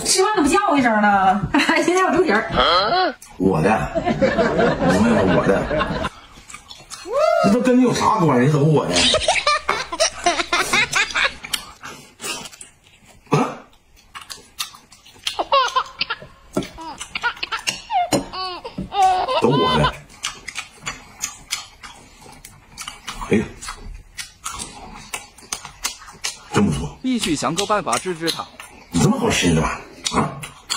吃饭怎么叫一声呢？现在有猪蹄儿。 我的，明白吗？我的，这都跟你有啥关系？怎么我的？啊？都我的。哎呀，真不错。 必须想个办法治治他。 你这么好吃的吧？啊？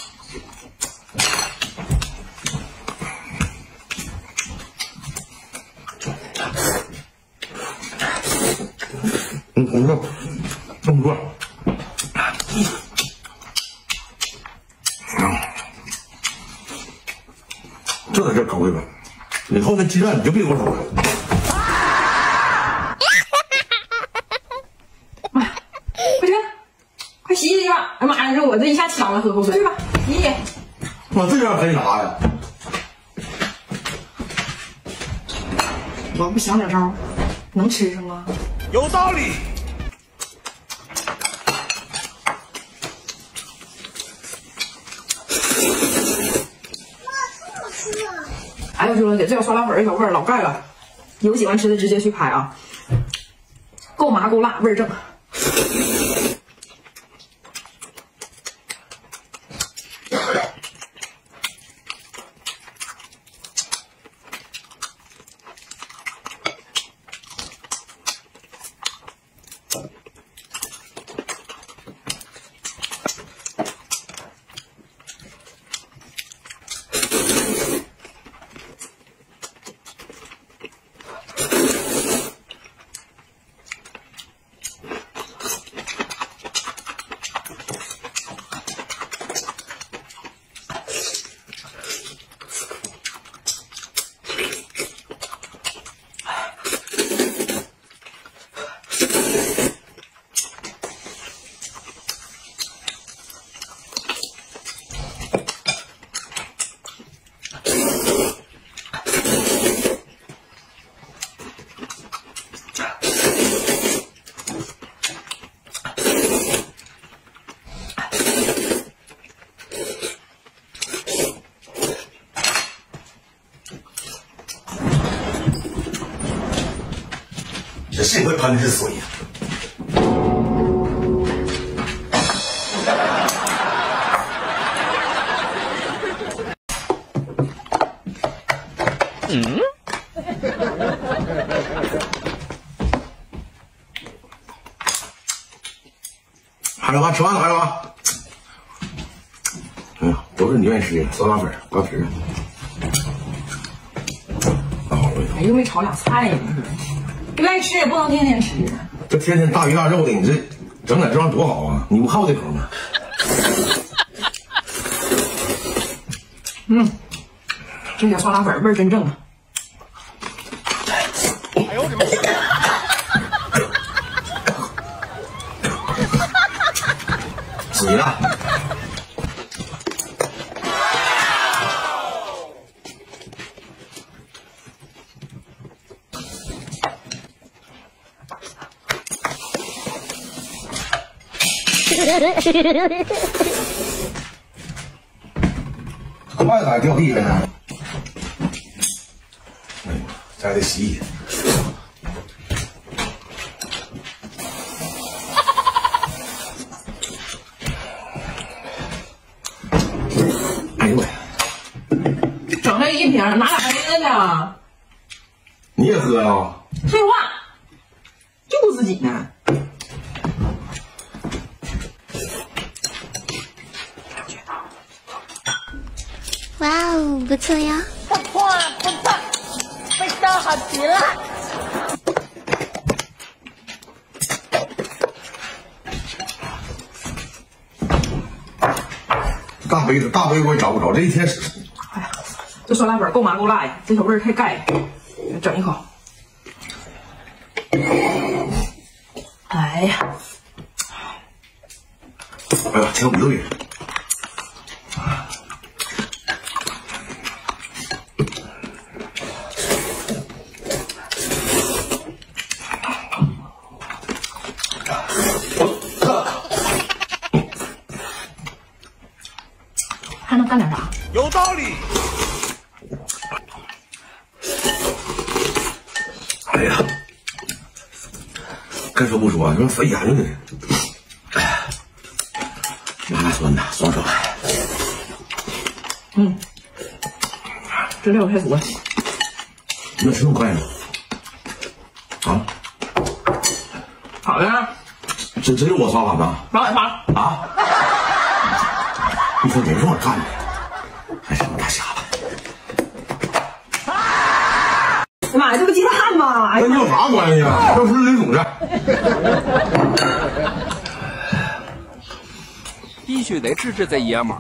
这么多，就在这搞这个，以后那鸡蛋你就别给我煮了。 快去，快洗洗吧！哎妈呀，这我这一下呛了，喝口水去吧，洗洗。 我这样黑啥呀？ 我不想点招，能吃上吗？ 有道理。 哎呦，兄弟，这小酸辣粉这小块老盖了，有喜欢吃的直接去拍啊！够麻够辣，味儿正。 这幸亏喷的是水呀。孩子们吃饭了，孩子们。哎呀，都是你愿意吃的酸辣粉，不要吃。大好味道。 哎，又没炒俩菜呢，不爱吃也不能天天吃。 这天天大鱼大肉的，你这整点这玩意多好啊！你不好这口吗？ 这小酸辣粉味儿真正啊！ 哎呦我的妈！ 水呢？筷子还掉地上呢。哎呀，这还得洗洗。哎呦喂！ 整这一瓶，拿俩杯子去。 你也喝呀？ 废话，就顾自己呢。 哇哦，不错呀！ 不错不错，味道好极了。 大杯我也找不着，这一天哎呀，这酸辣粉够麻够辣呀，这小味儿太盖，整一口。哎呀， 哎呀，挺有味道。 还能干点啥？ 有道理。 哎呀，该说不说，你说肥眼睛呢？麻辣酸呐，爽手。 这料太多了。 你能吃那么快吗？啊？ 好的， 真有我刷碗呐？ 老板发啊？你说你让我干的，还是你大瞎子？ 哎妈呀，这不鸡蛋吗？哎呀， 跟你有啥关系啊？这不是领总的。 必须得治治这爷们儿。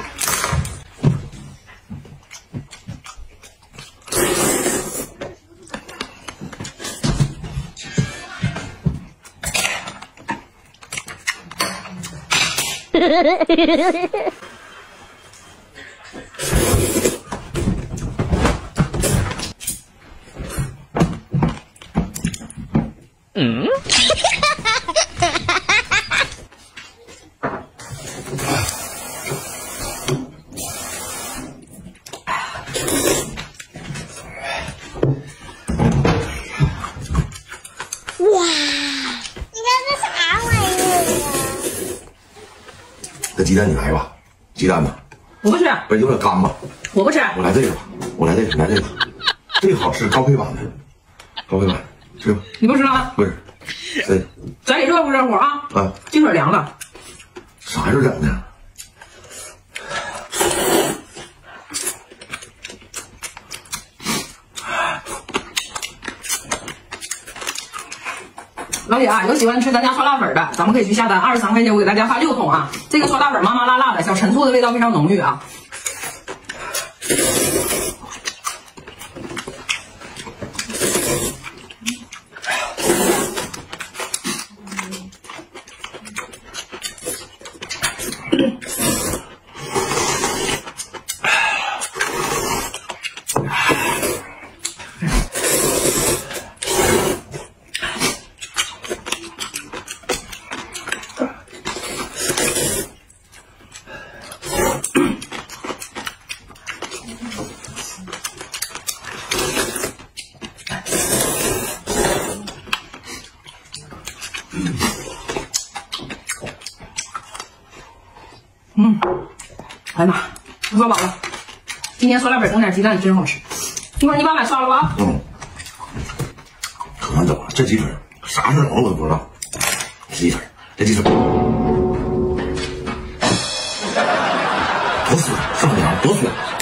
哇，你看这啥玩意儿这鸡蛋你来吧，鸡蛋呢？ 我不吃， 不是有点干吧？ 我不吃。 我来这个吧，我来这个，来这个，这个好吃，高配版的，高配版，吃吧。 你不吃了？ 不是，对， 咱里热不热乎啊？ 啊， 这会儿凉了。 啥时候整的？ 老铁啊，有喜欢吃咱家酸辣粉的，咱们可以去下单，23块钱我给大家发6桶啊。这个酸辣粉麻麻辣辣的，小陈醋的味道非常浓郁啊。哎呀妈，我说饱了。今天酸辣粉整点鸡蛋真好吃。一会儿你把碗刷了吧？ 可难整了，这鸡腿啥时候整我都不知道。鸡腿，这鸡腿多酸，上梁多酸。